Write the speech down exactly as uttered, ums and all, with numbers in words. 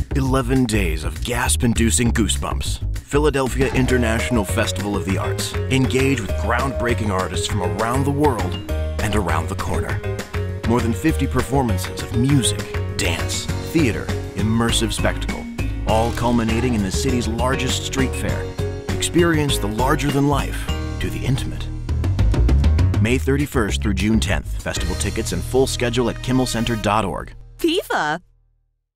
eleven days of gasp-inducing goosebumps. Philadelphia International Festival of the Arts. Engage with groundbreaking artists from around the world and around the corner. More than fifty performances of music, dance, theater, immersive spectacle, all culminating in the city's largest street fair. Experience the larger-than-life to the intimate. May thirty-first through June tenth. Festival tickets and full schedule at kimmel center dot org. FIFA.